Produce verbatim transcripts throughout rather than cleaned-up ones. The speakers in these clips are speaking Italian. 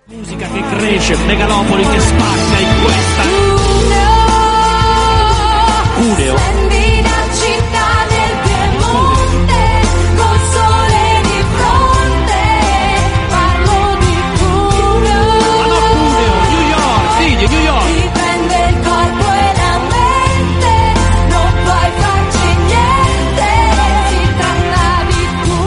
Musica che cresce, megalopoli che spacca in questa Cuneo. Splendida città nel Piemonte, col sole di fronte, parlo di Cuneo. Ma no, Cuneo, New York, sì, di New York. Ti prende il corpo e la mente, non puoi farci niente, si tratta di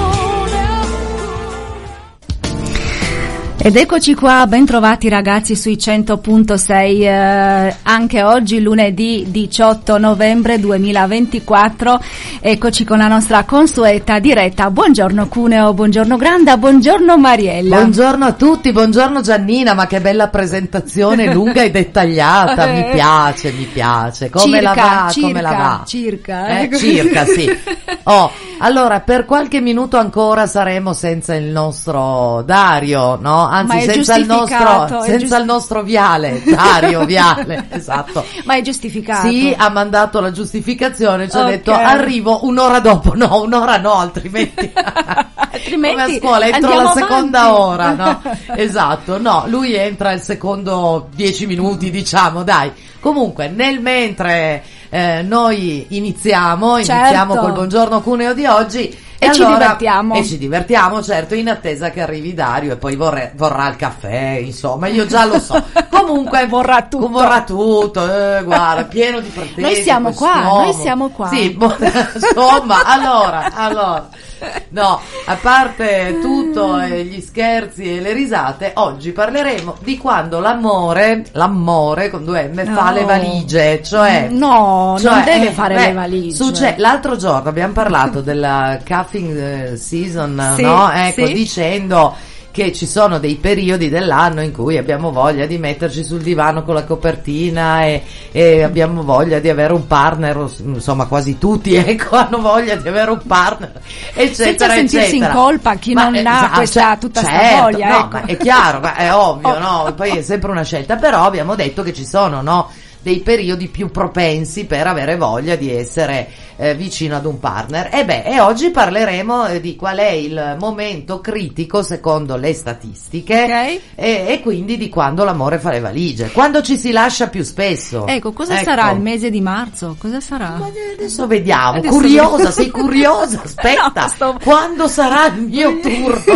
Cuneo. Ed eccoci qua, ben trovati ragazzi sui cento punto sei, eh, anche oggi lunedì diciotto novembre duemilaventiquattro, eccoci con la nostra consueta diretta. Buongiorno Cuneo, buongiorno Granda, buongiorno Mariella. Buongiorno a tutti, buongiorno Giannina, ma che bella presentazione lunga e dettagliata, mi piace, mi piace. Come circa, la va, circa, come la va? Circa, Eh, ecco. circa, sì. Oh, allora per qualche minuto ancora saremo senza il nostro Dario, no? Ma Anzi, è senza il giustificato, nostro è senza giust- il nostro Viale, Dario Viale, esatto. Ma è giustificato. Sì, ha mandato la giustificazione, ci ha Ok. detto arrivo un'ora dopo, no, un'ora no, altrimenti Altrimenti come a scuola entro andiamo la seconda avanti. ora, no? Esatto, no, lui entra il secondo dieci minuti, diciamo, dai. Comunque, nel mentre eh, noi iniziamo, iniziamo Certo. col buongiorno Cuneo di oggi. E ci divertiamo. E ci divertiamo, certo, in attesa che arrivi Dario e poi vorrà, vorrà il caffè, insomma, io già lo so. Comunque Vorrà tutto. Vorrà tutto, eh, guarda, pieno di pretese. Noi siamo qua, quest'uomo. noi siamo qua. Sì, bo- insomma, allora, allora. No, a parte tutto e gli scherzi e le risate, oggi parleremo di quando l'amore, l'amore con due M fa No. le valigie, cioè No, cioè, non deve eh, fare beh, le valigie. succe- l'altro giorno abbiamo parlato della cuffing eh, season, Sì, no? Ecco, sì. dicendo che ci sono dei periodi dell'anno in cui abbiamo voglia di metterci sul divano con la copertina e, e abbiamo voglia di avere un partner, o- insomma quasi tutti ecco hanno voglia di avere un partner, eccetera, Senza sentirsi eccetera. in colpa chi Ma, non eh, ha esatto, questa, cioè, tutta sta certo, voglia, no, ecco. ma è chiaro, ma è ovvio, Oh. no? Poi è sempre una scelta, però abbiamo detto che ci sono, no? Dei periodi più propensi per avere voglia di essere eh, vicino ad un partner. E beh, e oggi parleremo eh, di qual è il momento critico secondo le statistiche Ok. e, e quindi di quando l'amore fa le valigie, quando ci si lascia più spesso. Ecco, cosa Ecco. sarà il mese di marzo? Cosa sarà? Ma adesso vediamo, Adesso curiosa, vediamo. sei curiosa? Aspetta, No, sto- quando sarà il mio turno?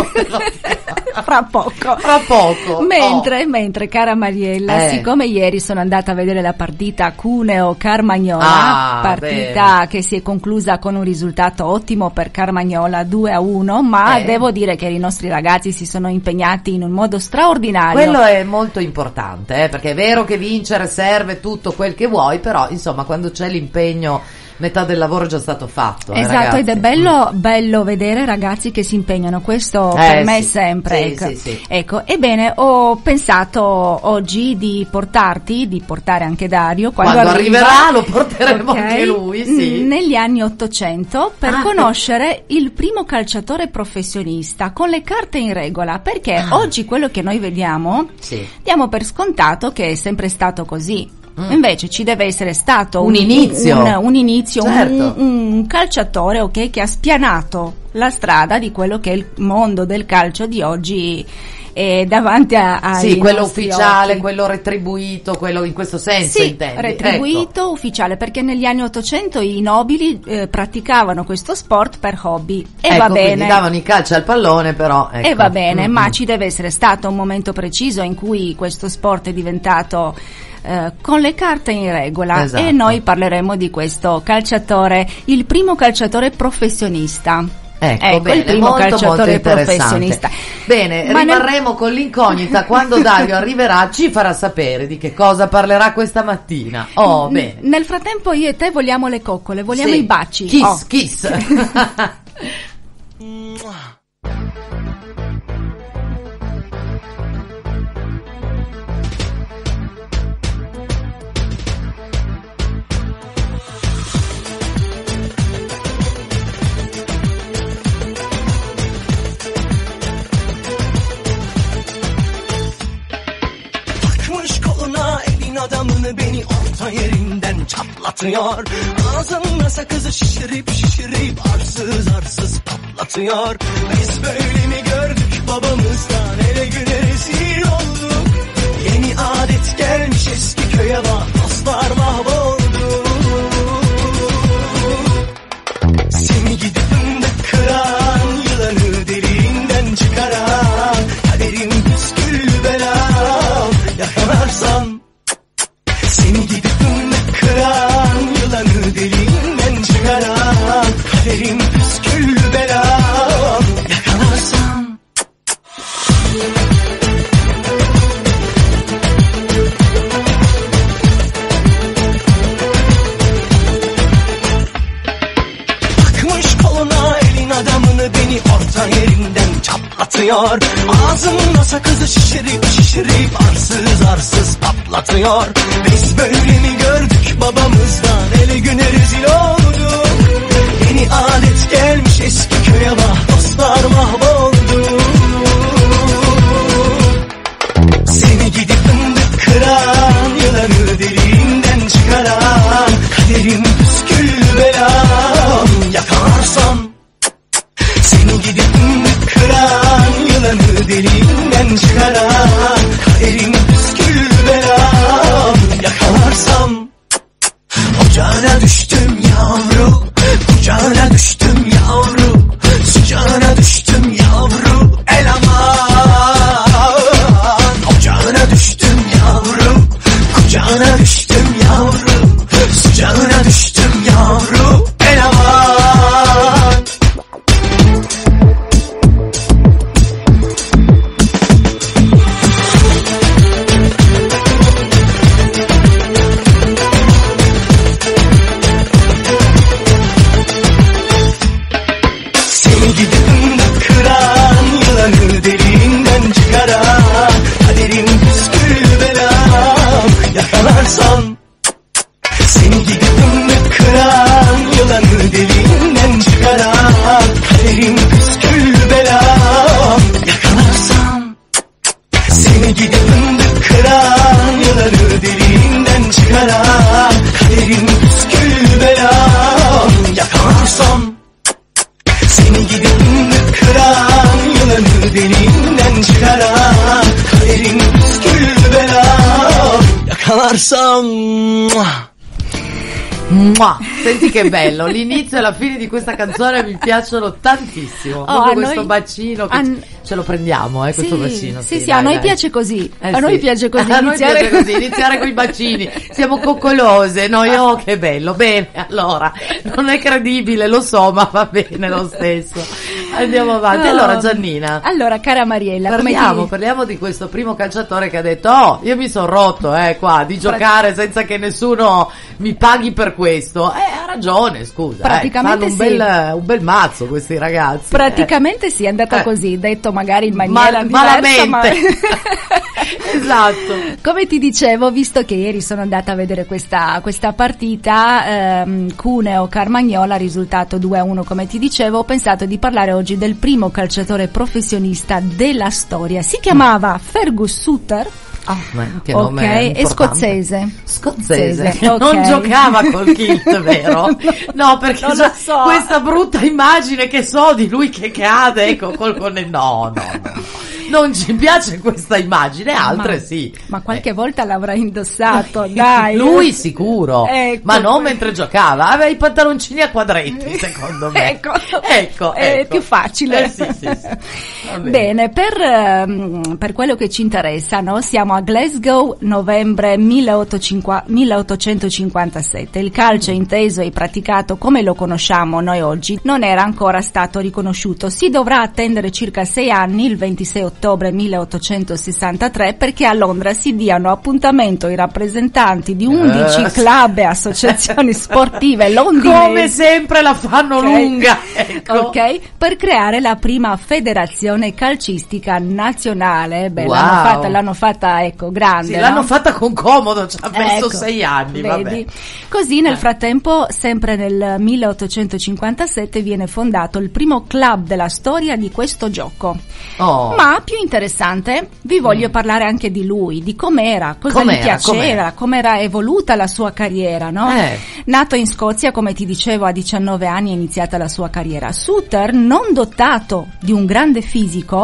Fra poco. Fra poco. Mentre, mentre, cara Mariella, Eh. siccome ieri sono andata a vedere la partita Cuneo-Carmagnola, Ah, partita bene. che si è conclusa con un risultato ottimo per Carmagnola, due a uno, ma Eh. devo dire che i nostri ragazzi si sono impegnati in un modo straordinario. Quello è molto importante, eh, perché è vero che vincere serve tutto quel che vuoi, però insomma quando c'è l'impegno metà del lavoro è già stato fatto. eh, Esatto, ragazzi. ed è bello, bello vedere ragazzi che si impegnano, questo Eh, per me sì, sempre. sì, ecco. sì, sì. Ecco, ebbene, ho pensato oggi di portarti, di portare anche Dario quando, Quando arriva, arriverà lo porteremo ok, anche lui, sì. n- negli anni ottocento per Ah, conoscere il primo calciatore professionista con le carte in regola, perché Ah. oggi quello che noi vediamo Sì. diamo per scontato che è sempre stato così. Mm. Invece ci deve essere stato Un inizio. un, un inizio, un- Certo. un, un calciatore, ok, che ha spianato la strada di quello che è il mondo del calcio di oggi è davanti a, ai Sì, quello nostri ufficiale, occhi. quello retribuito, quello in questo senso Sì, intendi. retribuito, Ecco. ufficiale, perché negli anni ottocento i nobili eh, praticavano questo sport per hobby e Ecco, va quindi bene. davano i calci al pallone, però ecco. E va bene, Mm, ma mm. ci deve essere stato un momento preciso in cui questo sport è diventato eh, con le carte in regola, Esatto. e noi parleremo di questo calciatore, il primo calciatore professionista. Ecco, Ecco, bene, il primo molto, calciatore molto interessante. professionista. Bene, Ma nel- rimarremo con l'incognita quando Dario arriverà, ci farà sapere di che cosa parlerà questa mattina. Oh, N- bene. Nel frattempo io e te vogliamo le coccole, vogliamo Sì. i baci. Kiss, Oh. kiss. Takmış koluna elin adamını beni orta yerinden çatlatıyor. Ağzımda sakızı şişirip şişirip arsız arsız patlatıyor. Biz böyle mi gördük babamızdan, ele güne rezil olduk. püsküllü belam. Yakalarsan seni gidip fındık kıran, yılanı deliğinden çıkaran, kaderim püsküllü belam. Yakalarsan takmış koluna elin adamını, beni orta yerinden çatlatıyor. Ağzımda sakızı şişirip şişirip arsız arsız patlatıyor. Biz böyle mi gördük babamızdan, ele güne rezil olduk. Yeni adet gelmiş eski köye, vah dostlar mahvoldu. Seni gidip fındık kıran, yılanı deliğinden çıkaran, kaderim püsküllü belam. Yakalarsam seni gidip fındık kıran, yılanı deliğinden çıkaran, kaderim püsküllü belam. Yakalarsam ocağına düştüm yavru, kucağına düştüm yavru, sıcağına düştüm yavru, el aman. Ocağına düştüm yavru, kucağına düştüm yavru, sıcağına düştüm yavru, el aman. Seni gidip fındık kıran, yılanı deliğinden çıkaran, kaderim püsküllü belam. Yakalarsam seni gidip fındık kıran, yılanı deliğinden çıkaran, kaderim püsküllü belam. Yakalarsam seni gidip fındık kıran, yılanı deliğinden çıkaran, kaderim püsküllü belam. Yakalarsam seni gidip fındık kıran, yılanı deliğinden çıkaran, kaderim püsküllü belam. Yakalarsam. Mua. Senti che bello, l'inizio e la fine di questa canzone mi piacciono tantissimo. Oh, Proprio a questo noi- bacino che a- ce- ce lo prendiamo, eh, questo Sì, bacino. sì, sì, dai, a noi dai. piace così. Eh, a noi sì. piace così A noi iniziare piace così, iniziare con i bacini. Siamo coccolose, noi oh che bello. Bene, allora, non è credibile, lo so, ma va bene lo stesso. Andiamo avanti. Oh. Allora Giannina, Allora, cara Mariella, come parliamo, ti... parliamo di questo primo calciatore che ha detto: oh, io mi sono rotto, eh, qua, di giocare senza che nessuno mi paghi per questo. Eh, ha ragione, scusa. Praticamente eh, fanno un sì. bel, un bel mazzo questi ragazzi. Praticamente sì, è andata Eh. così, detto magari in maniera Mal- diversa, malamente. ma... Esatto. Come ti dicevo, visto che ieri sono andata a vedere questa, questa partita, ehm, Cuneo Carmagnola, risultato due a uno come ti dicevo, ho pensato di parlare oggi del primo calciatore professionista della storia. Si chiamava Fergus Suter. Ah, che nome Ok, è importante. scozzese. Scozzese, Scozzese, ok. non giocava col kilt, vero? No, perché Non so- lo so. questa brutta immagine che so di lui che cade, ecco, col con no, no, no. Non ci piace questa immagine, altre Ma- sì. Ma qualche volta l'avrà indossato, dai. Lui sicuro, Ecco, ma non que- mentre giocava, aveva i pantaloncini a quadretti, secondo me. Ecco, ecco, è ecco. più facile. Eh, sì, sì, sì. Va bene. Bene, per, ehm, per quello che ci interessa, no? Siamo a Glasgow, novembre milleottocentocinquantasette. Il calcio inteso e praticato come lo conosciamo noi oggi non era ancora stato riconosciuto. Si dovrà attendere circa sei anni, il ventisei ottobre milleottocentosessantatré, perché a Londra si diano appuntamento i rappresentanti di undici Eh. club e associazioni sportive londinesi. Come sempre la fanno Ok. lunga, ecco. Ok, per creare la prima federazione calcistica nazionale. Beh, Wow. l'hanno fatta, l'hanno fatta, ecco, grande. Sì, l'hanno no? fatta con comodo, ci ha messo Ecco, sei anni, vabbè. vedi? Così nel Eh. frattempo, sempre nel milleottocentocinquantasette, viene fondato il primo club della storia di questo gioco. Oh. Ma più interessante, vi voglio parlare anche di lui, di com'era, cosa Com'era, gli piaceva, com'era? com'era evoluta la sua carriera, no? Eh. Nato in Scozia, come ti dicevo, a diciannove anni è iniziata la sua carriera. Suter, non dotato di un grande fisico,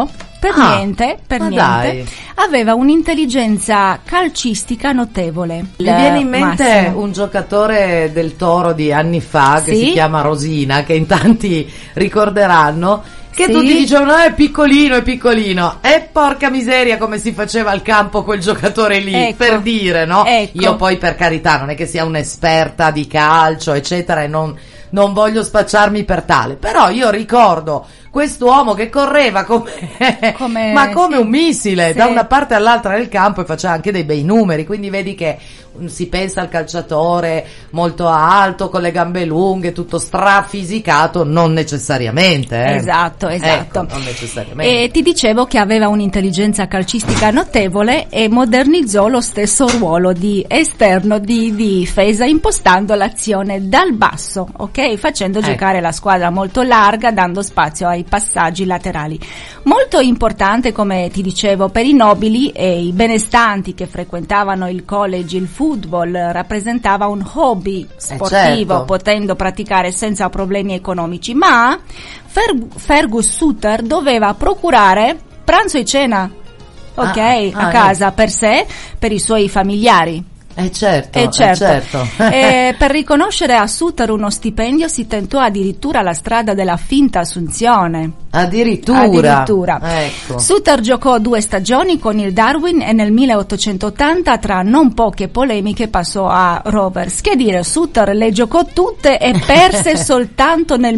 per Ah, niente, per ma niente, dai. aveva un'intelligenza calcistica notevole. Mi viene in mente Massimo. un giocatore del Toro di anni fa che Sì? si chiama Rosina, che in tanti ricorderanno, che Sì? tutti dicevano è piccolino, è piccolino, e porca miseria come si faceva al campo quel giocatore lì, Ecco. per dire, no? Ecco. Io poi, per carità, non è che sia un'esperta di calcio eccetera, e non, non voglio spacciarmi per tale, però io ricordo quest'uomo che correva come, Come- ma come sì. un missile Sì. da una parte all'altra del campo, e faceva anche dei bei numeri, quindi vedi che mm, si pensa al calciatore molto alto, con le gambe lunghe, tutto strafisicato, non necessariamente. Eh. Esatto, esatto. Ecco, non necessariamente. E ti dicevo che aveva un'intelligenza calcistica notevole e modernizzò lo stesso ruolo di esterno di difesa, impostando l'azione dal basso, ok? Facendo Ecco. giocare la squadra molto larga, dando spazio ai passaggi laterali. Molto importante, come ti dicevo, per i nobili e i benestanti che frequentavano il college, il football rappresentava un hobby sportivo, certo. potendo praticare senza problemi economici, ma Fer- Fergus Sutter doveva procurare pranzo e cena, ok, Ah, ah, a casa per sé, per i suoi familiari. Eh certo, Eh, certo. eh, certo. Eh, per riconoscere a Sutter uno stipendio si tentò addirittura la strada della finta assunzione. Addirittura. Addirittura. Ecco. Sutter giocò due stagioni con il Darwin e nel milleottocentottanta, tra non poche polemiche, passò a Rovers. Che dire, Sutter le giocò tutte e perse soltanto nel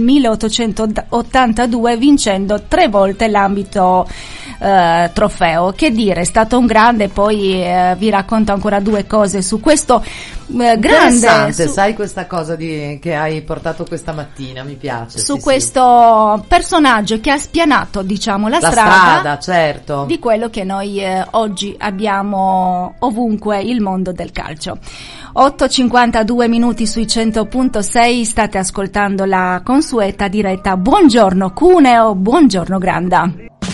milleottocentottantadue, vincendo tre volte l'ambito eh, trofeo. Che dire, è stato un grande, poi eh, vi racconto ancora due cose su questo eh, grande, Interessante, su, sai questa cosa di, che hai portato questa mattina, mi piace. su sì, questo personaggio che ha spianato, diciamo, la, sì. La strada, strada, certo. di quello che noi eh, oggi abbiamo ovunque, il mondo del calcio. otto e cinquantadue minuti sui cento punto sei, state ascoltando la consueta diretta. Buongiorno Cuneo, buongiorno Granda.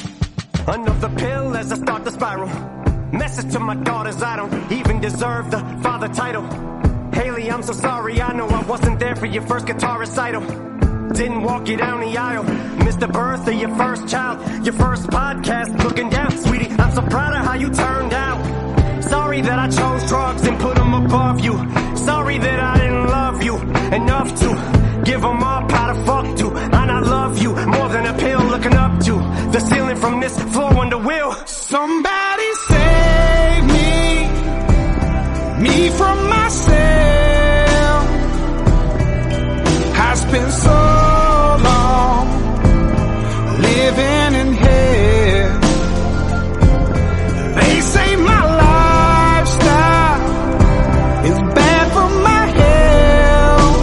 Another pill as I start the spiral. Message to my daughters, I don't even deserve the father title. Haley, I'm so sorry, I know I wasn't there for your first guitar recital. Didn't walk you down the aisle. Missed the birth of your first child. Your first podcast, looking down. Sweetie, I'm so proud of how you turned out. Sorry that I chose drugs and put them above you. Sorry that I didn't love you enough to give them up how to fuck to. And I love you more than a pill looking up to the ceiling from this floor under wheel. Somebody save me, me from myself. I spent so long living in hell. They say my lifestyle is bad for my health.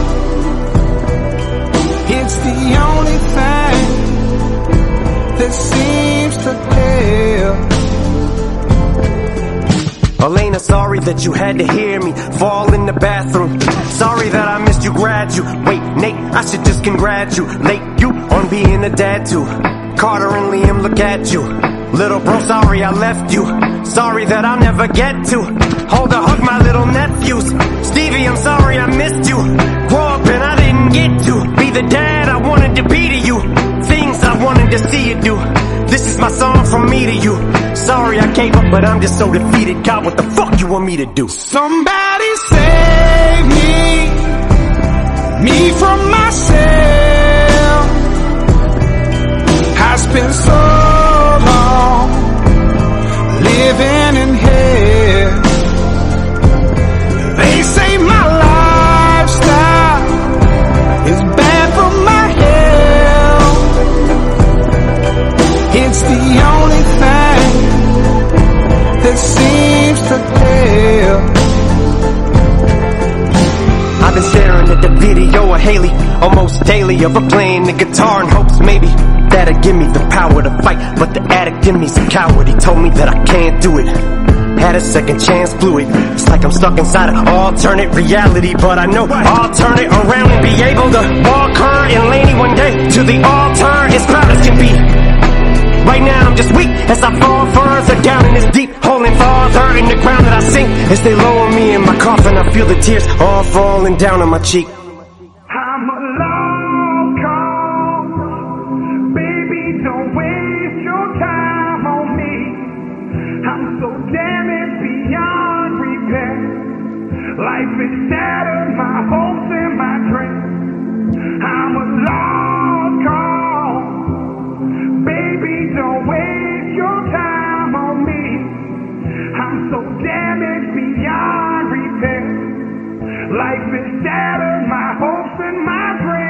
It's the only thing that seems to help. Elena, sorry that you had to hear me fall in the bathroom. Sorry that I missed you graduate. Nate, I should just congratulate you on being a dad too. Carter and Liam, look at you. Little bro, sorry I left you. Sorry that I'll never get to hold or hug my little nephews. Stevie, I'm sorry I missed you. Grow up and I didn't get to be the dad I wanted to be to you. Things I wanted to see you do. This is my song from me to you. Sorry I gave up, but I'm just so defeated. God, what the fuck you want me to do? Somebody save me, me from myself. I spent so long living in hell. They say my lifestyle is bad for my health. It's the only thing that seems to help. I've been staring at the video of Haley almost daily, of her playing the guitar in hopes maybe that'll give me the power to fight. But the addict in me's a coward. He told me that I can't do it. Had a second chance, blew it. It's like I'm stuck inside an alternate reality, but I know I'll turn it around and be able to walk her and Laney one day to the altar as proud as can be. Right now I'm just weak as I fall further down in this deep hole and farther in the ground that I sink. As they lower me in my coffin, I feel the tears all falling down on my cheek. I'm a long call, baby, don't waste your time Life is shattered, my hopes and my dreams. I'm a lost cause. Baby, don't waste your time on me. I'm so damaged beyond repair. Life is shattered, my hopes and my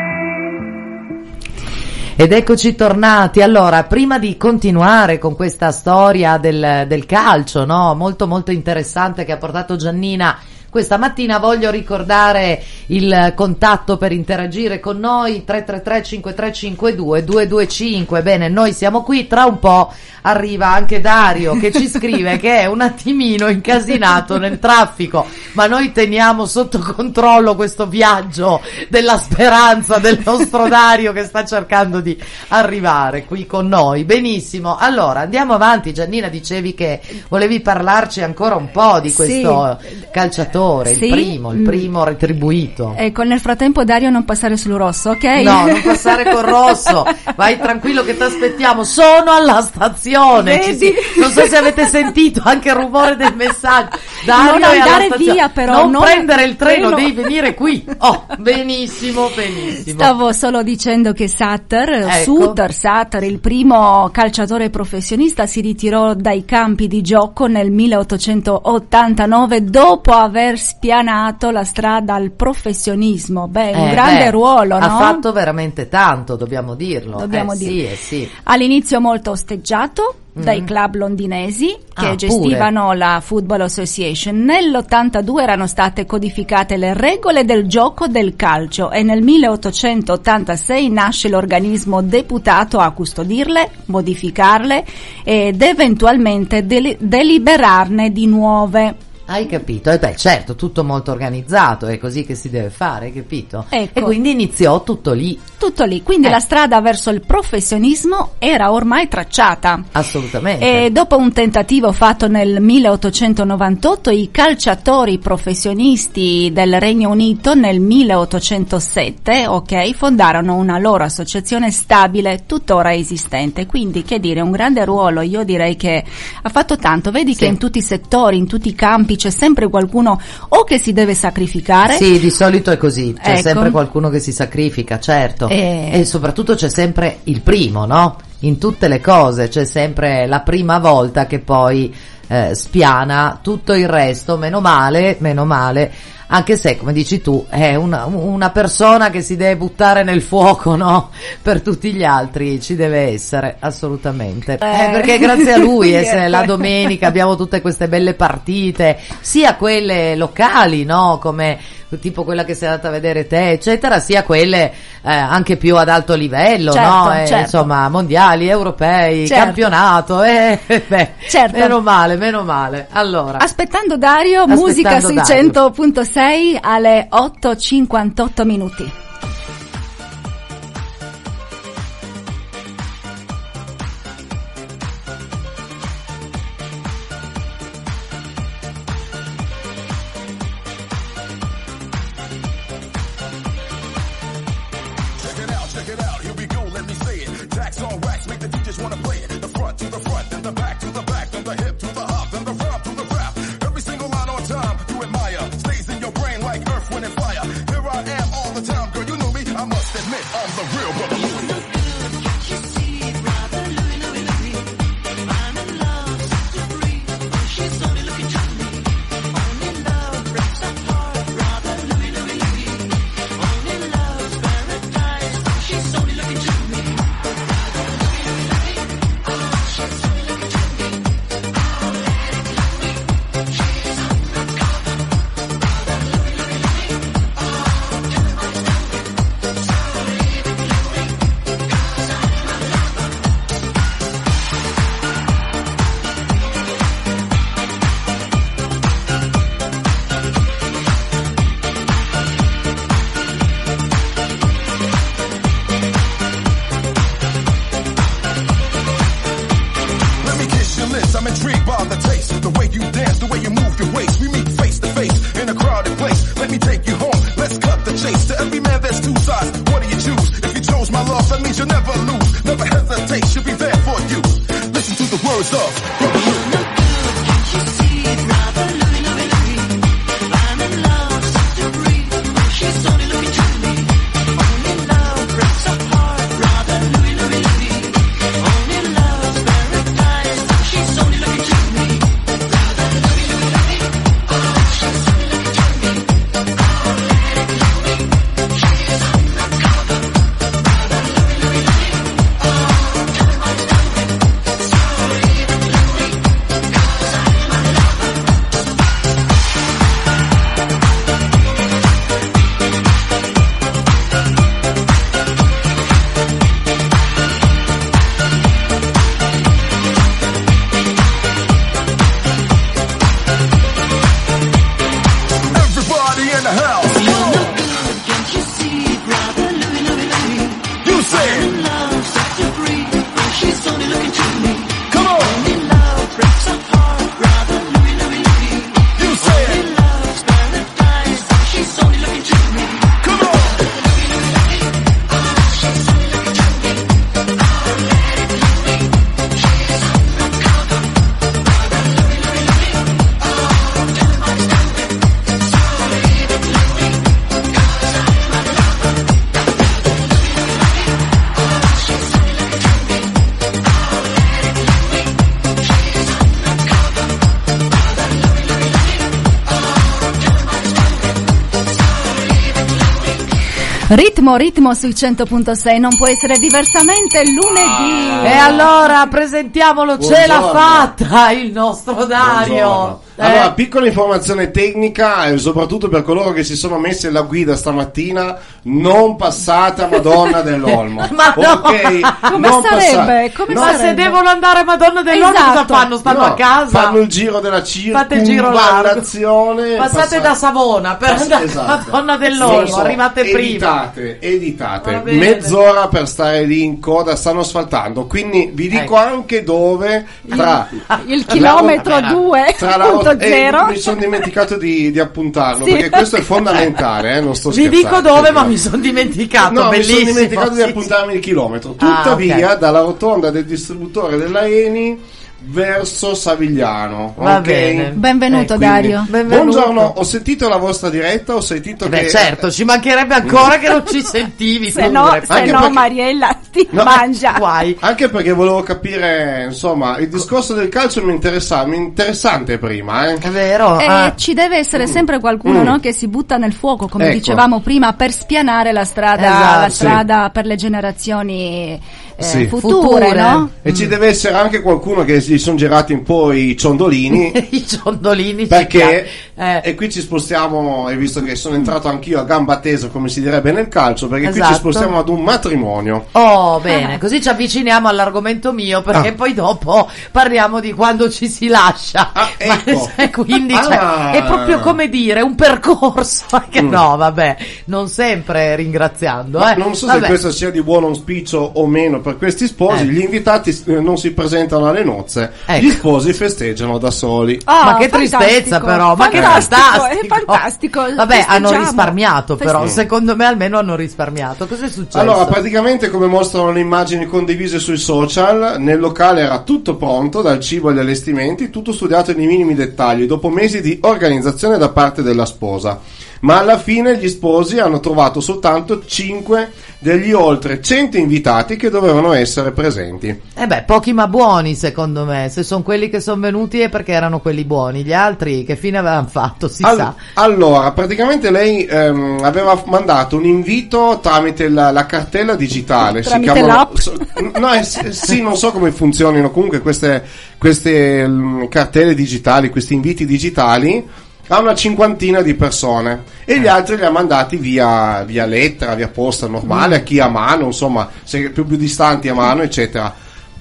dreams. Ed eccoci tornati. Allora, prima di continuare con questa storia del, del calcio, no? Molto molto interessante che ha portato Giannina questa mattina, voglio ricordare il contatto per interagire con noi: tre tre tre cinque tre cinque due due due cinque. Bene, noi siamo qui, tra un po' arriva anche Dario che ci scrive che è un attimino incasinato nel traffico, ma noi teniamo sotto controllo questo viaggio della speranza del nostro Dario che sta cercando di arrivare qui con noi. Benissimo, allora andiamo avanti. Giannina, dicevi che volevi parlarci ancora un po' di questo sì. calciatore. Sì. Il primo, il primo retribuito. Ecco, nel frattempo Dario non passare sul rosso, ok? No, non passare col rosso. Vai tranquillo che ti aspettiamo. Sono alla stazione. Ci si, non so se avete sentito anche il rumore del messaggio. Dario non è alla andare stazione. Via, però. Non, non prendere il treno, treno, devi venire qui. Oh, benissimo, benissimo. Stavo solo dicendo che Sutter, ecco. Sutter, Sutter, il primo calciatore professionista, si ritirò dai campi di gioco nel milleottocentottantanove dopo aver spianato la strada al professionismo. Beh, un eh, grande beh, ruolo, no? Ha fatto veramente tanto, dobbiamo dirlo. Dobbiamo eh, dire. Sì, eh, sì. All'inizio molto osteggiato Mm. dai club londinesi che Ah, gestivano pure. la Football Association. Nell'ottantadue erano state codificate le regole del gioco del calcio e nel milleottocentottantasei nasce l'organismo deputato a custodirle, modificarle ed eventualmente deli- deliberarne di nuove. Hai capito? E beh, certo, tutto molto organizzato, è così che si deve fare, hai capito? Ecco. E quindi iniziò tutto lì. Tutto lì, quindi Eh. la strada verso il professionismo era ormai tracciata. Assolutamente. E dopo un tentativo fatto nel milleottocentonovantotto, i calciatori professionisti del Regno Unito nel milleottocentosette, ok, fondarono una loro associazione stabile, tuttora esistente. Quindi, che dire, un grande ruolo, io direi che ha fatto tanto. Vedi Sì. che in tutti i settori, in tutti i campi c'è sempre qualcuno o che si deve sacrificare. Sì, di solito è così, c'è Ecco. sempre qualcuno che si sacrifica, certo. Eh. E soprattutto c'è sempre il primo, no? In tutte le cose c'è sempre la prima volta che poi eh, spiana tutto il resto, meno male, meno male. Anche se, come dici tu, è una, una persona che si deve buttare nel fuoco, no? Per tutti gli altri ci deve essere, assolutamente. Eh, eh, perché grazie a lui, eh, se la domenica abbiamo tutte queste belle partite, sia quelle locali, no? Come tipo quella che sei andata a vedere te, eccetera, sia quelle eh, anche più ad alto livello, Certo, no? Eh, certo. Insomma, mondiali, europei, Certo. campionato, eh, beh, Certo. meno male, meno male. Allora, Aspettando Dario, Aspettando musica sui Dario. cento punto sei alle otto e cinquantotto minuti. Ritmo, ritmo sui cento punto sei, non può essere diversamente lunedì. E allora presentiamolo, ce l'ha Buongiorno. fatta il nostro Dario. Buongiorno. Eh, Allora, piccola informazione tecnica e soprattutto per coloro che si sono messi alla guida stamattina, non passate a Madonna dell'Olmo. Ma no! Ok? Come Non sarebbe? passate. Come ma se sarebbe? devono andare a Madonna dell'Olmo cosa Esatto. fanno? Stanno No, a casa? fanno il giro della Fate il giro largo. circonvallazione. Passate da Savona per Pass- andare esatto. a Madonna dell'Olmo, Non so, arrivate prima. editate, editate. Va bene. Mezz'ora per stare lì in coda, stanno asfaltando. Quindi vi dico Ecco. anche dove tra Il chilometro la- due tra la punto eh, zero. mi sono dimenticato di, di appuntarlo Sì. perché questo è fondamentale, eh, non sto Vi scherzando. dico dove, ma mi sono dimenticato. No, mi Bellissimo. sono dimenticato di sì, appuntarmi il chilometro. Ah, Tuttavia, ok. dalla rotonda del distributore della Eni verso Savigliano. Va ok? bene. Benvenuto, Eh, quindi- Dario. Benvenuto. Buongiorno, ho sentito la vostra diretta, ho sentito Beh, che certo, ci mancherebbe ancora che non ci sentivi. Se no, pure. se Anche no perché- Mariella ti No, mangia. Guai. Anche perché volevo capire, insomma, il discorso del calcio mi interessava, mi interessante prima, eh. È vero. Eh, ah. ci deve essere sempre qualcuno, Mm. no, che si butta nel fuoco, come Ecco. dicevamo prima, per spianare la strada, Esatto, la sì. strada per le generazioni eh, Sì. future, Future. no? E ci deve essere anche qualcuno che gli sono girati un po' i ciondolini. I ciondolini ci Perché, piace. Eh. e qui ci spostiamo, e visto che sono entrato anch'io a gamba tesa, come si direbbe nel calcio, perché qui Esatto. ci spostiamo ad un matrimonio. Oh, bene, così ci avviciniamo all'argomento mio perché Ah. poi dopo parliamo di quando ci si lascia. Ah, Ma- ecco. quindi cioè, Ah. è proprio come dire un percorso. Che Mm. no, vabbè, non sempre ringraziando. Ma eh. non so Vabbè. se questo sia di buon auspicio o meno per questi sposi. Eh. Gli invitati eh, non si presentano alle nozze, Ecco. gli sposi festeggiano da soli. Ah, Ma che fantastico, tristezza però, ma che fantastico, fantastico. è fantastico. Vabbè, hanno festeggiamo. risparmiato però, Feste- secondo me almeno hanno risparmiato. Cosa è successo? Allora, praticamente come mostrano le immagini condivise sui social, nel locale era tutto pronto, dal cibo agli allestimenti, tutto studiato nei minimi dettagli, dopo mesi di organizzazione da parte della sposa. Ma alla fine gli sposi hanno trovato soltanto cinque degli oltre cento invitati che dovevano essere presenti. Eh beh, pochi ma buoni secondo me. Se sono quelli che sono venuti è perché erano quelli buoni. Gli altri che fine avevano fatto, si Al- sa. Allora, praticamente lei ehm, aveva mandato un invito tramite la, la cartella digitale. Tramite si chiamano- l'app? so- no, eh, sì, sì, non so come funzionino comunque queste, queste mm, cartelle digitali, questi inviti digitali a una cinquantina di persone e gli altri li ha mandati via, via lettera, via posta normale, a chi a mano, insomma, se più, più distanti a mano, eccetera.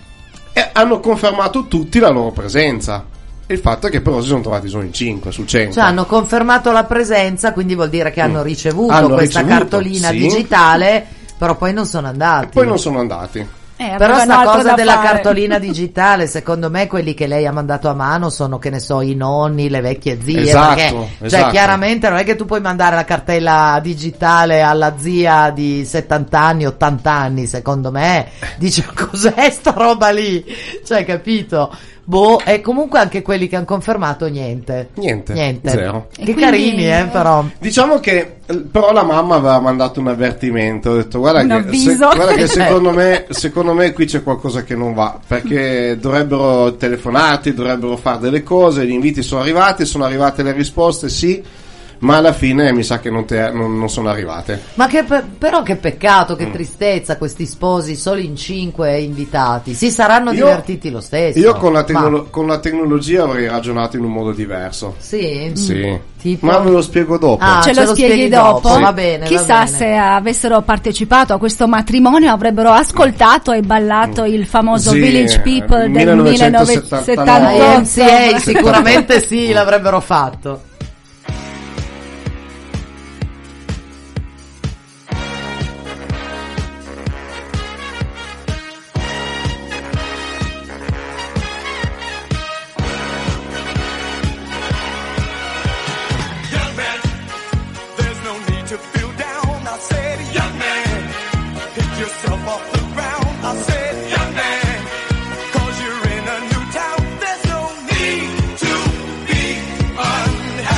E hanno confermato tutti la loro presenza. Il fatto è che però si sono trovati solo in cinque su cento. Cioè hanno confermato la presenza, quindi vuol dire che hanno ricevuto Hanno questa ricevuto, cartolina sì. digitale, però poi non sono andati. Poi non sono andati. Eh, Però avevano sta altro cosa da della fare. cartolina digitale, secondo me quelli che lei ha mandato a mano sono, che ne so, i nonni, le vecchie zie, Esatto, perché cioè esatto. chiaramente non è che tu puoi mandare la cartella digitale alla zia di settanta anni, ottanta anni, secondo me dice cos'è sta roba lì, cioè capito? Boh, e comunque anche quelli che hanno confermato niente. Niente, Niente. zero. Che E quindi- carini, eh, però. Diciamo che eh, però la mamma aveva mandato un avvertimento, ha detto guarda Un che, avviso. guarda che secondo me secondo me qui c'è qualcosa che non va, perché dovrebbero telefonarti, dovrebbero fare delle cose, gli inviti sono arrivati, sono arrivate le risposte, sì, ma alla fine mi sa che non, te- non, non sono arrivate. Ma che pe- però che peccato, Mm. che tristezza questi sposi solo in cinque invitati. Si saranno Io- divertiti lo stesso. Io con la, Ma- tecnolo- con la tecnologia avrei ragionato in un modo diverso. Sì? Sì. Tipo? Ma ve lo spiego dopo. Ah, Ce, lo spieghi dopo? Sì. Va bene, va Chissà bene. se avessero partecipato a questo matrimonio avrebbero ascoltato e ballato il famoso Sì, Village People del millenovecentosettantanove. I M C A millenovecentosettantotto. sicuramente sì, l'avrebbero fatto. Young man, there's no need to feel down. I said, young man, pick yourself off the ground. I said, young man, cause you're in a new town. There's no need to be unhappy.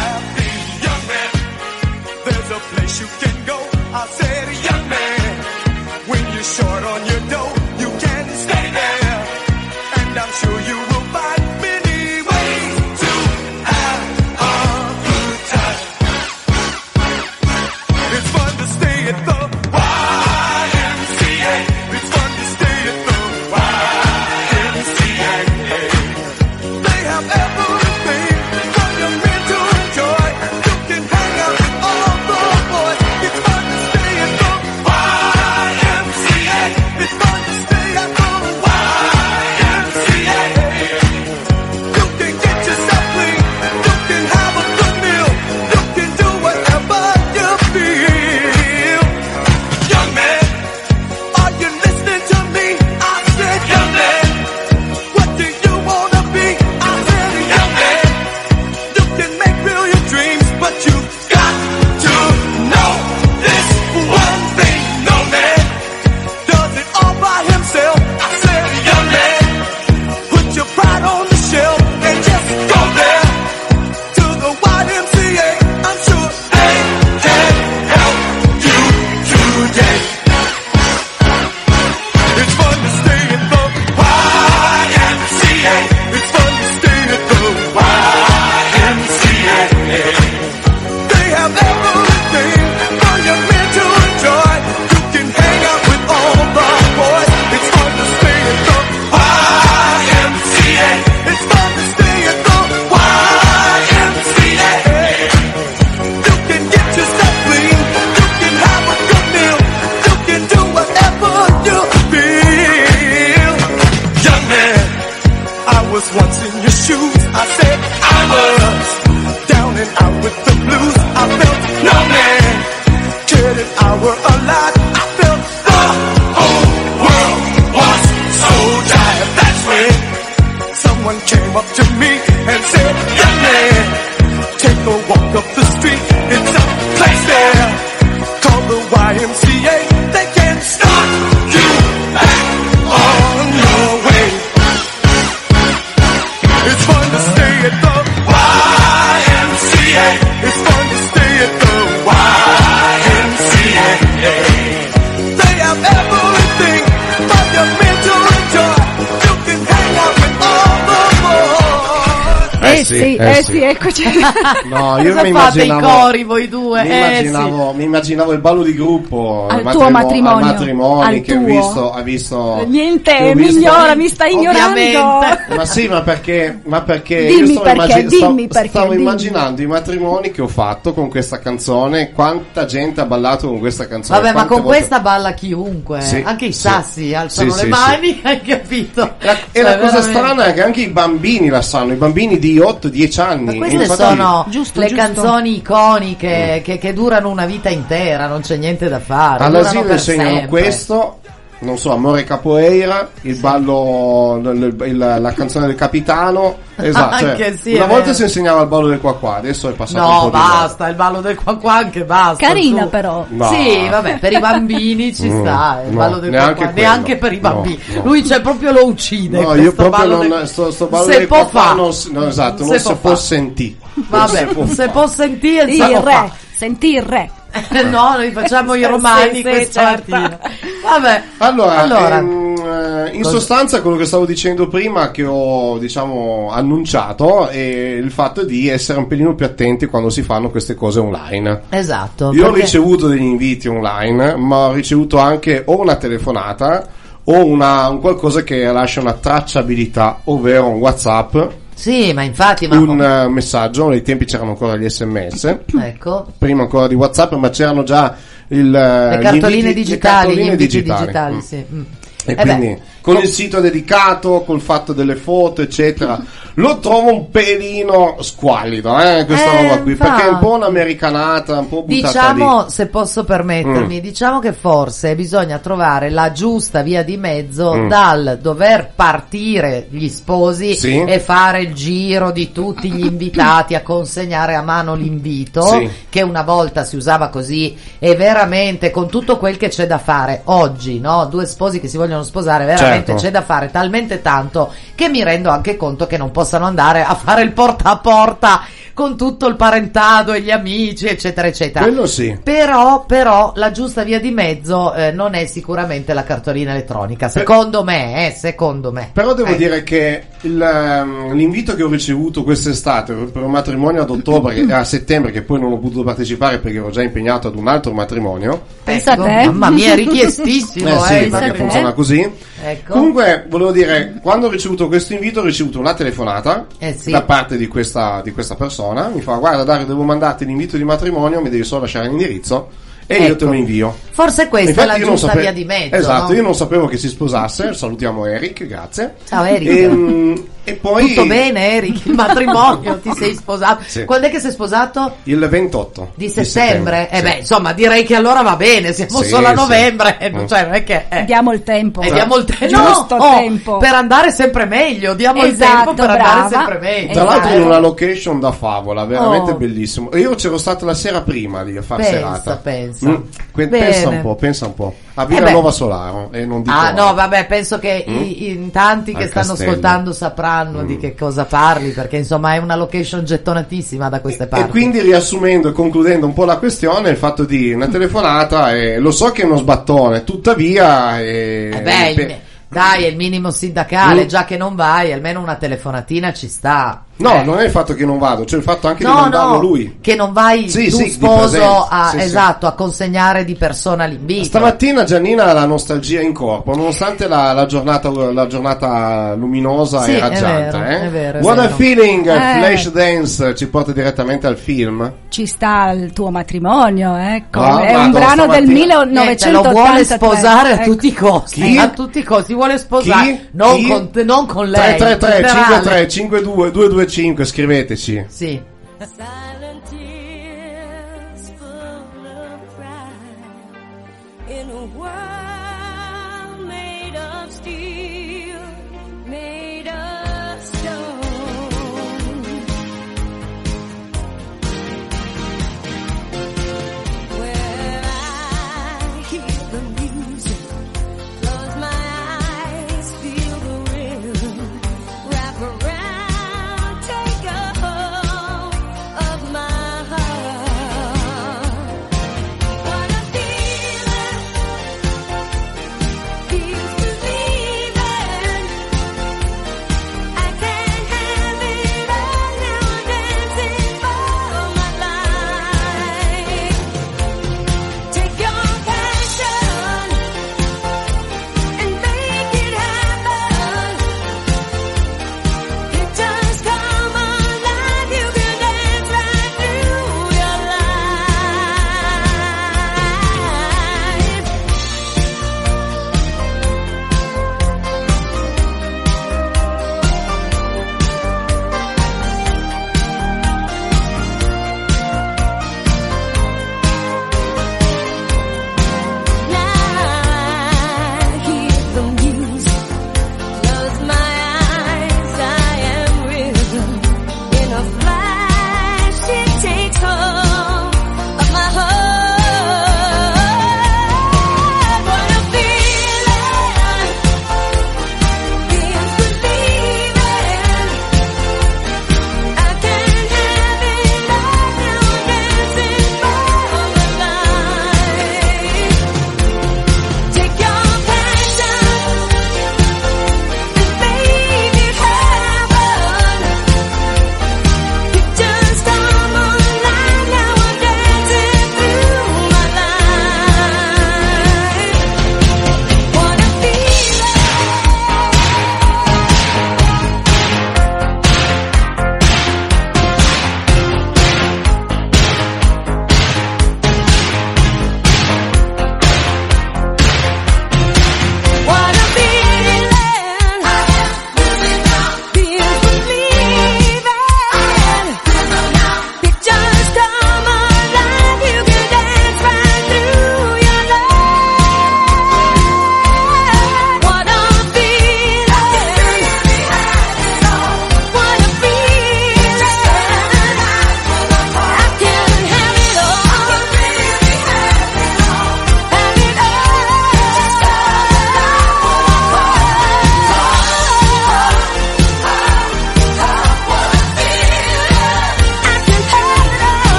They have everything but you're meant to enjoy. You can hang out with all the boys. Eh sì, eh sì, eccoci. No, io Cosa mi fate i immaginavo cori voi due? Mi Eh, immaginavo, mi immaginavo il ballo di gruppo Al il tuo matrimo- matrimonio. al matrimonio Al che ho tuo. visto, ha visto Niente, che ho mi visto- ignora, mi sta ignorando. Ovviamente. Ma sì, ma perché? Ma perché Dimmi io stavo, perché, immagin- dimmi sto- perché, stavo dimmi. immaginando i matrimoni che ho fatto con questa canzone, quanta gente ha ballato con questa canzone. Vabbè, ma quante con volte- questa balla chiunque. Sì, Anche i sì. sassi alzano Sì, le sì, mani, hai capito? La- e Cioè, la cosa veramente. strana è che anche i bambini la sanno, i bambini di otto dieci anni. Ma queste Infatti- sono Giusto, le giusto. canzoni iconiche che, che durano una vita intera, non c'è niente da fare. all'asilo durano per insegnano sempre. questo, non so, Amore Capoeira, il ballo, il- il- la canzone del capitano. Esatto, cioè, Anche sì, una è volta vero. si insegnava il ballo del qua qua, adesso è passato un No, po' di basta, il ballo del qua qua anche basta. Carina su. però. No. Sì, vabbè, per i bambini ci Mm, sta, il no, ballo del qua neanche qua, quello. neanche per i No, bambini. no. Lui cioè proprio lo uccide. No, questo io proprio ballo non del- sto, sto ballo se del può qua qua fa. non, si- no, esatto, non Se si può può fa. sentire. Vabbè, se può sentire, Sì, se il può re, fa. senti il re. No, noi facciamo i Sì, romani sì, questa certo. mattina. Vabbè. Allora, Allora. ehm, eh, in Cosa- sostanza quello che stavo dicendo prima, che ho diciamo annunciato, è il fatto di essere un pelino più attenti quando si fanno queste cose online. Esatto. Io ho perché- ricevuto degli inviti online, ma ho ricevuto anche o una telefonata o una, un qualcosa che lascia una tracciabilità, ovvero un WhatsApp, Sì, ma infatti, ma un eh, messaggio. Nei tempi c'erano ancora gli sms, ecco, prima ancora di WhatsApp, ma c'erano già il, le gli cartoline inviti- le digitali, cartoline gli inviti digitali. digitali, Mm. sì. Mm. E Eh quindi beh, con il sito dedicato, col fatto delle foto, eccetera, lo trovo un pelino squallido, eh, questa Eh, roba qui, infatti. perché è un po' un'americanata, un po' buttata diciamo, lì. se posso permettermi, Mm. diciamo che forse bisogna trovare la giusta via di mezzo Mm. dal dover partire gli sposi Sì. e fare il giro di tutti gli invitati a consegnare a mano l'invito, Sì. che una volta si usava così, e veramente con tutto quel che c'è da fare oggi, no? Due sposi che si vogliono sposare, veramente Certo. c'è da fare talmente tanto che mi rendo anche conto che non possano andare a fare il porta a porta con tutto il parentado e gli amici, eccetera, eccetera. Quello sì. Però, però, la giusta via di mezzo eh, non è sicuramente la cartolina elettronica, secondo me, eh, secondo me. Però devo Eh. dire che il, ehm, l'invito che ho ricevuto quest'estate per per un matrimonio ad ottobre e a settembre, che poi non ho potuto partecipare perché ero già impegnato ad un altro matrimonio, Pensa Ecco, a te. mamma mia, è richiestissimo, eh eh, sì, il perché matrimonio. funziona così. Ecco. Comunque, volevo dire, quando ho ricevuto questo invito, ho ricevuto una telefonata Eh sì. da parte di questa, di questa persona. Mi fa: guarda, Dario, devo mandarti l'invito di matrimonio, mi devi solo lasciare l'indirizzo e io Ecco. te lo invio. Forse questa Infatti è la io non giusta sape- via di mezzo. Esatto, no? io non sapevo che si sposasse. Salutiamo Eric, grazie. Ciao Eric. E, mm, e poi Tutto bene, Eric? Il matrimonio, ti sei sposato? Sì. Quando è che sei sposato? il ventotto Di settembre? Eh sì. beh, insomma, direi che allora va bene, siamo Sì, solo a sì. novembre, eh, Mm. cioè non è che... eh. Diamo il tempo. E diamo il tempo, Giusto no, oh, tempo. per andare sempre meglio, diamo il Esatto, tempo per andare brava. sempre meglio. Tra l'altro in Esatto. una location da favola, veramente Oh. bellissimo. E io c'ero stato la sera prima di far Pensa, serata. pensa. Mm, que- Bene. pensa un po', pensa un po'. A Eh Villanova beh. Solaro e non dico Ah no, altro. vabbè, penso che Mm? i, in tanti che Al stanno castello. ascoltando sapranno Mm. di che cosa parli, perché insomma è una location gettonatissima da queste parti. E quindi riassumendo e concludendo un po' la questione, il fatto di una telefonata, e lo so che è uno sbattone, tuttavia eh, Eh beh, pe- il- dai, è il minimo sindacale, Mm. già che non vai, almeno una telefonatina ci sta. no, Eh. non è il fatto che non vado, cioè il fatto anche di No, mandarlo no, lui. che non vai Sì, tu sì, di sposo presenza, a, sì, sì. esatto, a consegnare di persona l'invito. Stamattina Giannina ha la nostalgia in corpo, nonostante la, la giornata la giornata luminosa Sì, e è raggiante. vero, eh? è vero, è What a vero. feeling, Eh. Flash Dance ci porta direttamente al film. Ci sta il tuo matrimonio, ecco. Ah, è un vado brano del stamattina. Niente, lo millenovecentottantatré. vuole sposare a ecco. tutti i costi, Chi? a tutti i costi, vuole sposare, Chi? non, Chi? Con, non con lei. tre tre tre in cinque generale. tre cinque due due due cinque, scriveteci. Sì. Silent tears full of pride in a world made of steel, made of stone. Where I hear the music, close my eyes, feel the rhythm, wrap around, take a hold of my heart. What a feeling.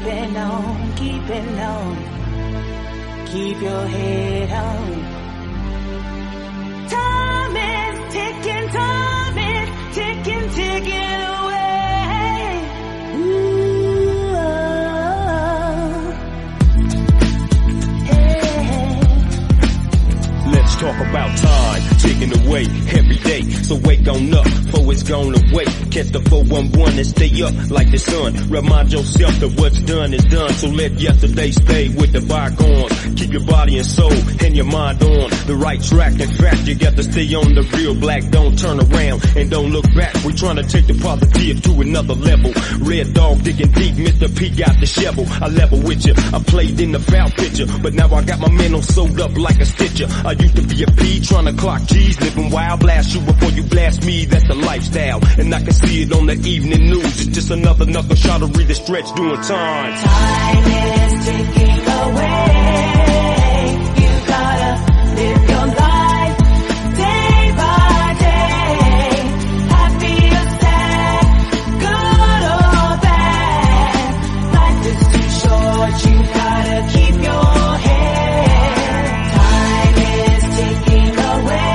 it on, keep it on. Keep your head on. Time is ticking, time is ticking, ticking away. Ooh, oh, hey. Let's talk about time ticking away every day. So wake on up, for it's gone away. Catch the four one one and stay up like the sun. Remind yourself that what's done is done. So let yesterday stay with the bygones. Keep your body and soul and your mind on the right track. In fact, you got to stay on the real black. Don't turn around and don't look back. We're trying to take the positive to another level. Red dog digging deep, Mister P got the shovel. I level with you, I played in the foul picture, but now I got my mental sewed up like a stitcher. I used to be a P, trying to clock G's, living wild. Blast you before you blast me, that's the lifestyle. And I can see it on the evening news. It's just another knuckle shot to read the stretch doing time. Time is ticking away. You gotta live your life day by day. Happy or sad, good or bad. Life is too short, you gotta keep your head. Time is ticking away.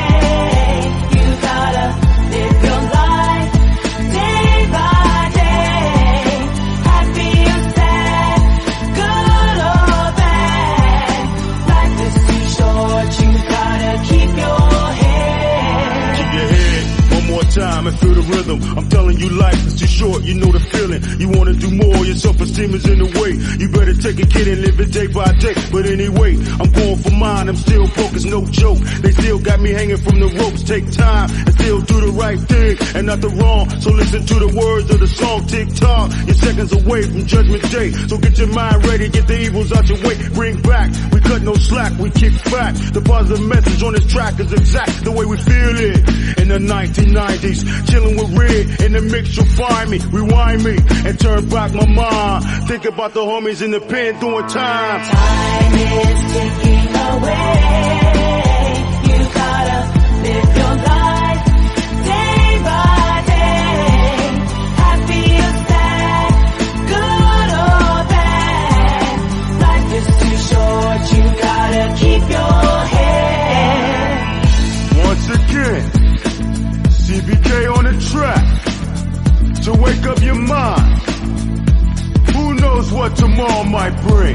You gotta live your life day by day. Happy or sad, good or bad. Life is too short, you gotta keep your head. Keep your head one more time and feel the rhythm. I'm telling you, life is too short, you know the feeling. You wanna do more, your self-esteem is in the way. You better take a kid and live it day by day. But anyway, I'm going for mine, I'm still focused, no joke. They still got me hanging from the ropes. Take time and still do the right thing and not the wrong. So listen to the words of the song, tick tock. You're seconds away from judgment day. So get your mind ready, get the evils out your way. Bring back, we cut no slack, we kick back. The positive message on this track is exact the way we feel it. In the nineteen nineties, chilling with Red in the mix, you'll find me. Rewind me and turn back my mind. Think about the homies in the pen doing time. Time is ticking away. You gotta live your life day by day. Happy or sad, good or bad. Life is too short, you gotta keep your head. Once again, C B K on the track to wake up your mind. Who knows what tomorrow might bring?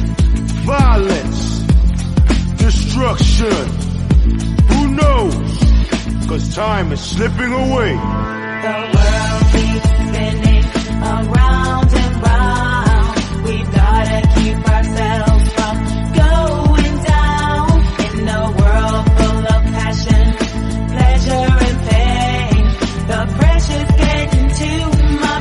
Violence, destruction. Who knows? Cause time is slipping away. The world keeps spinning around and round. We gotta keep ourselves from going down. In a world full of passion, pleasure and pain, the pressure's getting to my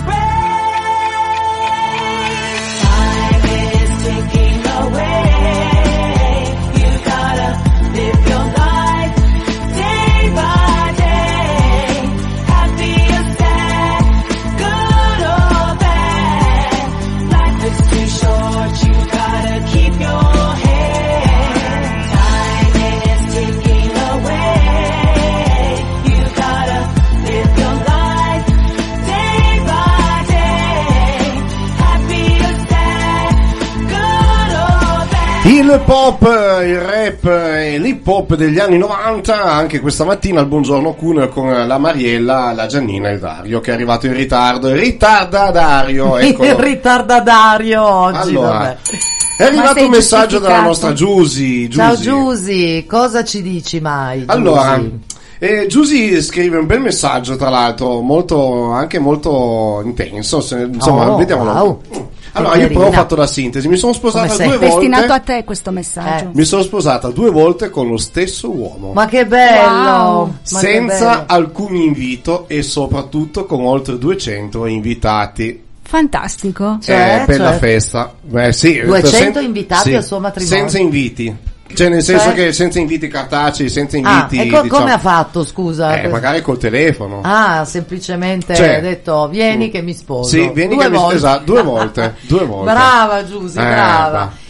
brain. Time is ticking away. You gotta live your life day by day. Happy or sad, good or bad. Life is too short, you gotta keep your head. Time is ticking away. You gotta live your life day by day. Happy or sad, good or bad. Il pop, il rap e l'hip hop degli anni novanta, anche questa mattina al Buongiorno Kun con la Mariella, la Giannina e il Dario che è arrivato in ritardo. Ritarda Dario, Il eccolo. ritardadario oggi, Allora, vabbè. è arrivato sei un messaggio dalla giustificato? nostra Giusy. Ciao Giusy. Giusy, cosa ci dici mai? Allora, Giusy? eh, Giusy scrive un bel messaggio, tra l'altro, molto, anche molto intenso. se- Insomma, Oh, vediamolo. wow. Allora, Che io però ho carina. fatto la sintesi. Mi sono sposata Come sei? due Destinato a volte. te questo messaggio. Mi sono sposata due volte con lo stesso uomo. Ma che bello! Wow. Ma che senza bello. alcun invito e soprattutto con oltre duecento invitati. Fantastico. Cioè, eh, per la cioè? festa. Beh, sì, duecento invitati al suo matrimonio? Senza inviti. Cioè, nel senso Cioè? che senza inviti cartacei, senza Ah, inviti. e co- diciamo, come ha fatto, scusa? Eh, magari col telefono. Ah, semplicemente Cioè, ha detto vieni che mi sposo. Sì, vieni due che mi volte. esatto, due volte, due volte. Brava Giusy, Eh, brava. beh.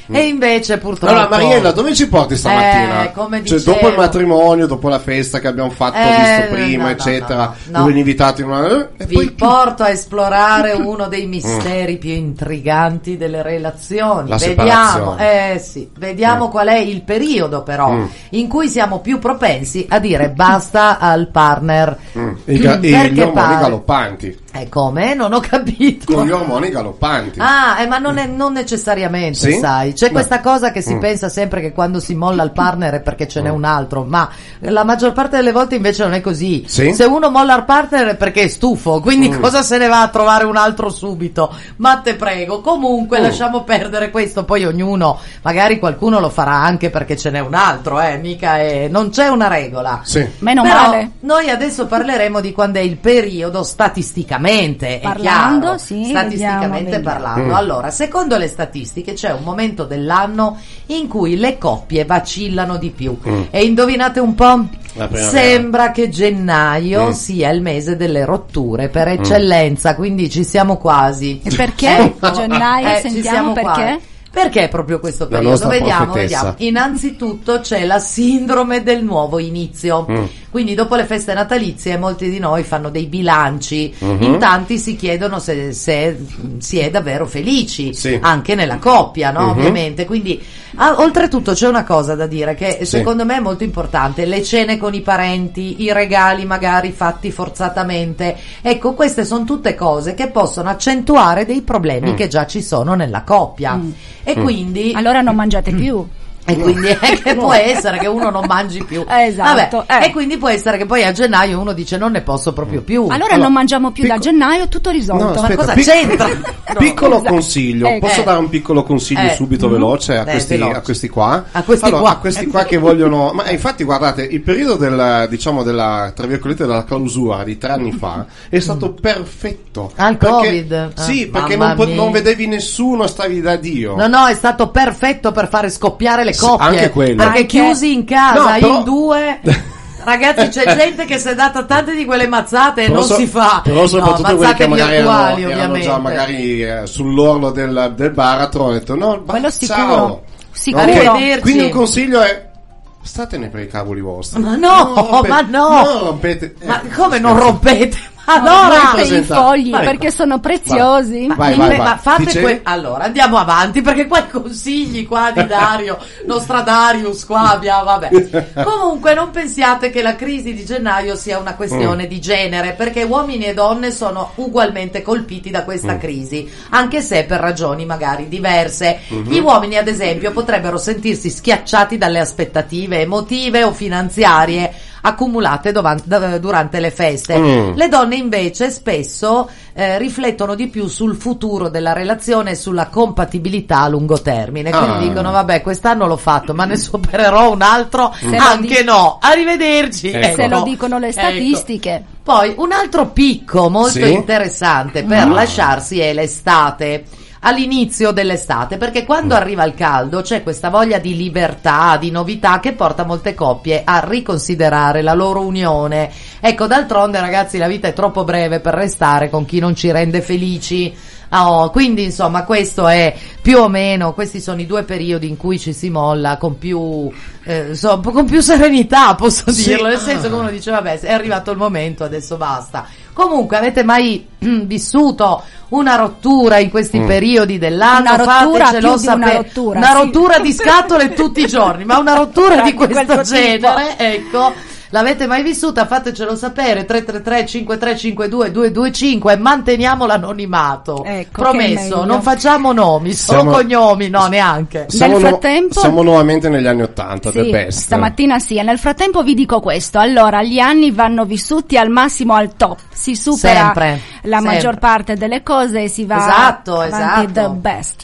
E invece purtroppo... Allora Mariella, dove ci porti stamattina? Eh, come cioè, dicevo. dopo il matrimonio, dopo la festa che abbiamo fatto, Eh, visto prima, no, no, eccetera, no, no. dove li invitate in una... E Vi poi porto a esplorare uno dei misteri più intriganti delle relazioni. La Vediamo, separazione. eh sì, vediamo Mm. qual è il periodo però Mm. in cui siamo più propensi a dire basta al partner. Mm. I ga- e Perché gli ormoni pare- galoppanti. E come? Non ho capito. Con gli ormoni galoppanti. Ah, eh, ma non, è, non necessariamente, Sì? sai. C'è No. questa cosa che si Mm. pensa sempre che quando si molla il partner è perché ce n'è un altro, ma la maggior parte delle volte invece non è così. Sì? Se uno molla il partner è perché è stufo, quindi Mm. cosa se ne va a trovare un altro subito? Ma te prego, comunque Mm. lasciamo perdere questo, poi ognuno, magari qualcuno lo farà anche perché ce n'è un altro, eh, mica è, non c'è una regola. Sì. Meno Però male. noi adesso parleremo di quando è il periodo statisticamente, è Parlando, chiaro, sì, statisticamente vediamo, parlando. vediamo. Mm. Allora, secondo le statistiche c'è un momento dell'anno in cui le coppie vacillano di più. Mm. E indovinate un po'? La primavera. Sembra che gennaio Mm. sia il mese delle rotture per eccellenza, quindi ci siamo quasi. E perché? Ecco. Gennaio, Eh, ci sentiamo siamo perché? quasi. Perché proprio questo La periodo? nostra Vediamo, profetessa. vediamo. Innanzitutto c'è la sindrome del nuovo inizio. Mm. Quindi dopo le feste natalizie molti di noi fanno dei bilanci, Mhm. in tanti si chiedono se, se si è davvero felici, Sì. anche nella coppia, no? Mhm. Ovviamente. Quindi ah, oltretutto c'è una cosa da dire che Sì. secondo me è molto importante: le cene con i parenti, i regali magari fatti forzatamente. Ecco, queste sono tutte cose che possono accentuare dei problemi Mm. che già ci sono nella coppia. Mm. E quindi Allora non mangiate più. e quindi è che può essere che uno non mangi più. Eh, esatto, Vabbè, eh. E quindi può essere che poi a gennaio uno dice non ne posso proprio più. Allora, Allora, non mangiamo più da picco- gennaio, tutto risolto. No, Ma aspetta, cosa pic- c'entra? Piccolo Esatto. consiglio, Eh, posso eh. dare un piccolo consiglio Eh. subito Mm. veloce a Eh, questi, veloce. a questi qua? A questi Allora, qua. a questi qua che vogliono, ma eh, infatti guardate, il periodo del, diciamo della, tra virgolette, della clausura di tre anni fa è stato perfetto. Al Perché- Covid? Ah, Sì, perché mamma non, po- mia. non vedevi nessuno, stavi da Dio. No, no, è stato perfetto per fare scoppiare le Sì, coppie. anche quello. Perché Anche- chiusi in casa, No, però- in due. Ragazzi, c'è gente che si è data tante di quelle mazzate e Però non so- si fa. Però soprattutto no, quelli mazzate che magari erano, virtuali, erano ovviamente. già magari eh, sull'orlo del, del baratro hanno detto no, ba- Quello ciao. sicuro. Sicuro. Ok, Arrivederci. quindi un consiglio è statene per i cavoli vostri. Ma no, rompete- ma no. non rompete. Ma eh, come non scherzo. rompete? Ma No, no, rompete raga. i presenta- fogli vai, perché vai. sono preziosi. Vai. Vai, Beh, vai, ma vai. fate Dicevi? que- allora andiamo avanti perché qua i consigli qua di Dario Nostradarius qua abbiamo vabbè comunque non pensiate che la crisi di gennaio sia una questione Mm. di genere, perché uomini e donne sono ugualmente colpiti da questa Mm. crisi, anche se per ragioni magari diverse. Mhm. Gli uomini ad esempio potrebbero sentirsi schiacciati dalle aspettative emotive o finanziarie accumulate dovan- da- durante le feste. Mm. Le donne invece spesso eh, riflettono di più sul futuro della relazione e sulla compatibilità a lungo termine, quindi Ah. dicono vabbè quest'anno l'ho fatto ma ne supererò un altro Se lo anche di- no, arrivederci. Ecco. Se lo Ecco. dicono le Ecco. statistiche. Poi un altro picco molto Sì? interessante per Ah. lasciarsi è l'estate. All'inizio dell'estate, perché quando arriva il caldo c'è questa voglia di libertà, di novità che porta molte coppie a riconsiderare la loro unione. Ecco, d'altronde ragazzi la vita è troppo breve per restare con chi non ci rende felici. Oh, quindi insomma questo è più o meno, questi sono i due periodi in cui ci si molla con più eh, so- con più serenità, posso Sì. dirlo, nel senso che uno dice vabbè è arrivato il momento, adesso basta. Comunque avete mai mm, vissuto una rottura in questi Mm. periodi dell'anno? Una rottura, Fatecelo più di una sapere. rottura, Una sì. rottura di scatole tutti i giorni, ma una rottura di Di questo questo tipo. genere, ecco. L'avete mai vissuta? Fatecelo sapere. Tre tre tre cinque tre cinque due due due cinque. Manteniamo l'anonimato. Ecco, che è Promesso, meglio. non facciamo nomi, solo Siamo- cognomi, no, neanche. Siamo, Nel nu- frattempo- siamo nuovamente negli anni Ottanta, the Sì, best. stamattina sì, e nel frattempo vi dico questo. Allora, gli anni vanno vissuti al massimo al top, si supera Sempre, la sempre. maggior parte delle cose e si va Esatto, avanti esatto. the best.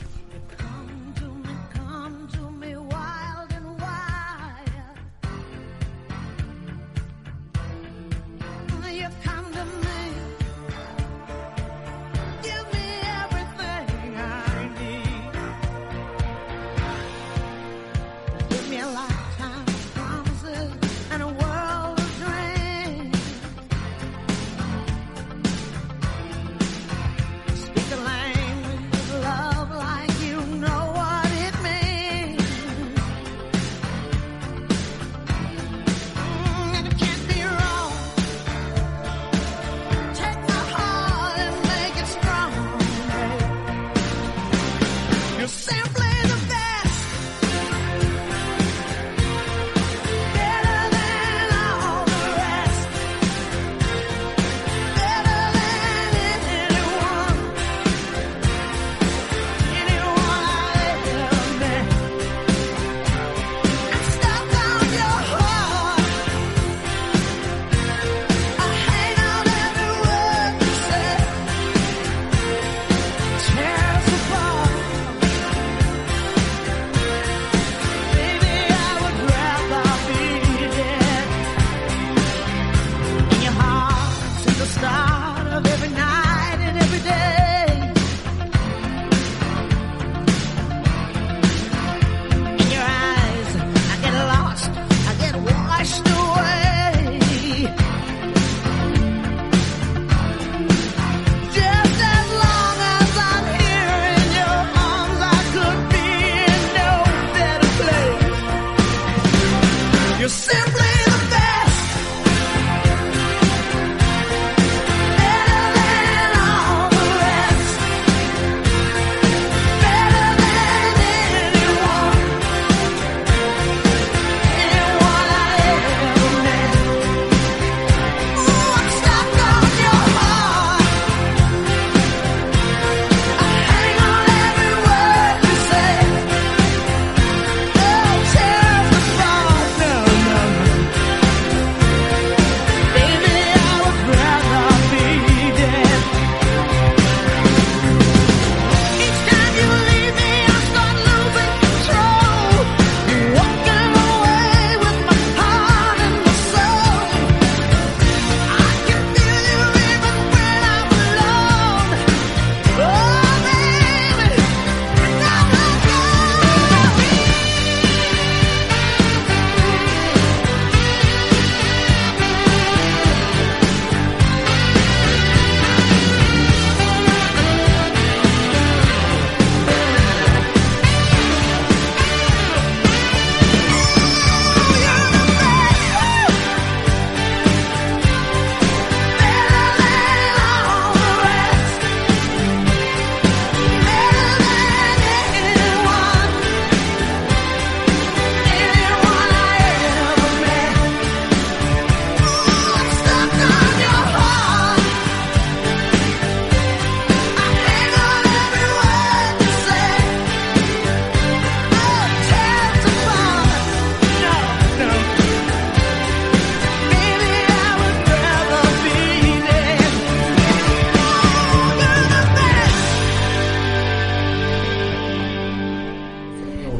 Come to me wild and wild. You come to me, give me everything I need. Give me a lifetime of promises and a world of dreams. Speak a language of love like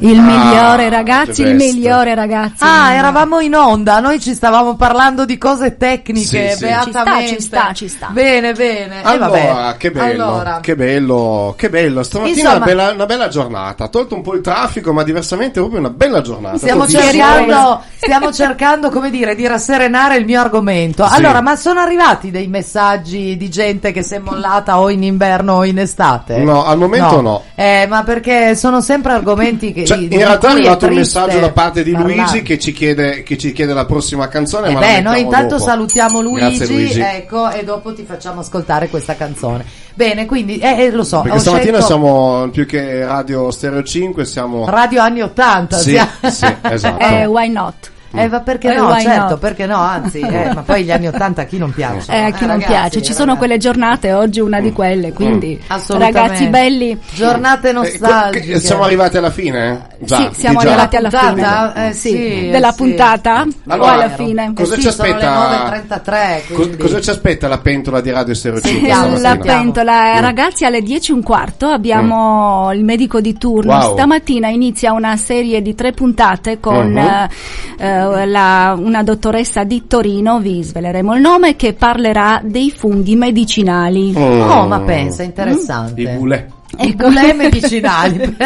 Il Ah, migliore ragazzi, the il best. migliore ragazzi. Ah, eravamo in onda, noi ci stavamo parlando di cose tecniche, Sì, sì. beatamente. Ci sta, ci sta, ci sta. Bene, bene. E Allora, vabbè. che bello, Allora. che bello, che bello. Stamattina Insomma- una, bella, una bella giornata. Tolto un po' il traffico, ma diversamente proprio una bella giornata. Stiamo Tantissimo. cercando, stiamo cercando, come dire, di rasserenare il mio argomento. Sì. Allora, ma sono arrivati dei messaggi di gente che si è mollata o in inverno o in estate? No, al momento no. Eh, ma perché sono sempre argomenti che Cioè, di- in di realtà è cui arrivato un triste messaggio da parte di parlare. Luigi che ci chiede, che ci chiede la prossima canzone. Eh ma beh, la noi mettiamo intanto dopo. salutiamo Luigi, Grazie, Luigi. ecco, e dopo ti facciamo ascoltare questa canzone. Bene, quindi, eh, eh, lo so, Perché ho stamattina scelto siamo più che Radio Stereo cinque, siamo Radio anni ottanta. Sì, siamo- sì, esatto. Eh, why not? Eh, ma perché Eh, no, why certo, not? perché no, anzi, eh, ma poi gli anni ottanta a chi non piace? Eh, a chi non piace, ci sono quelle giornate, oggi una di quelle, quindi Assolutamente. ragazzi belli. Giornate Eh, co- nostalgiche. che- siamo arrivati alla fine? Già, Sì, siamo di già. arrivati alla Puntata? fine. Eh, sì, sì, della eh, sì. puntata Allora, o alla fine. cosa Eh sì, ci sono le aspetta? nove e trentatré, Co- quindi. cosa ci aspetta la pentola di Radio Stereo cinque Sentiamo, La stamattina? sentiamo. pentola, ragazzi, alle dieci e un quarto abbiamo il medico di turno. Wow. Stamattina inizia una serie di tre puntate con Mhm. eh, eh, la- una dottoressa di Torino, vi sveleremo il nome, che parlerà dei funghi medicinali. Mm. Oh, ma pensa, interessante. I boulet. I Ecco. bulè medicinali.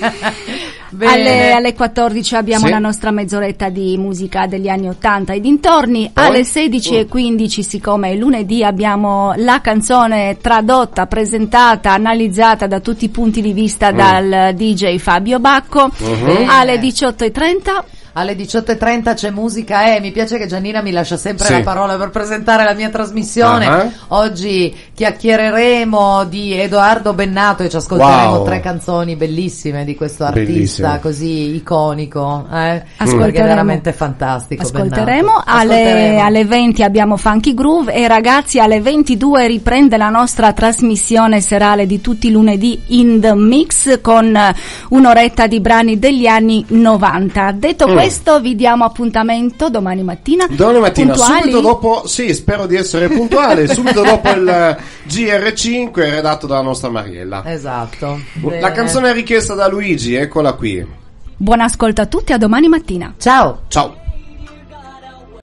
Bene. Alle, alle quattordici abbiamo Sì. la nostra mezz'oretta di musica degli anni ottanta e dintorni. Poi? Alle sedici e quindici, siccome è lunedì, abbiamo la canzone tradotta, presentata, analizzata da tutti i punti di vista dal D J Fabio Bacco. Mhm. Alle diciotto e trenta Alle diciotto e trenta c'è musica e mi piace che Giannina mi lascia sempre Sì. la parola per presentare la mia trasmissione. Ah. Oggi chiacchiereremo di Edoardo Bennato e ci ascolteremo Wow. tre canzoni bellissime di questo artista Bellissimo. così iconico, eh? Ascolteremo. Perché è veramente fantastico. ascolteremo. Bennato. Alle, Ascolteremo. alle venti abbiamo Funky Groove e ragazzi alle ventidue riprende la nostra trasmissione serale di tutti i lunedì In The Mix con eh, un'oretta di brani degli anni novanta. Detto Mm. questo, vi diamo appuntamento domani mattina. Domani mattina, puntuali? subito dopo, sì, spero di essere puntuale, subito dopo il G R cinque redatto dalla nostra Mariella. Esatto. La Bene. canzone è richiesta da Luigi, eccola qui. Buon ascolto a tutti, a domani mattina. Ciao. Ciao.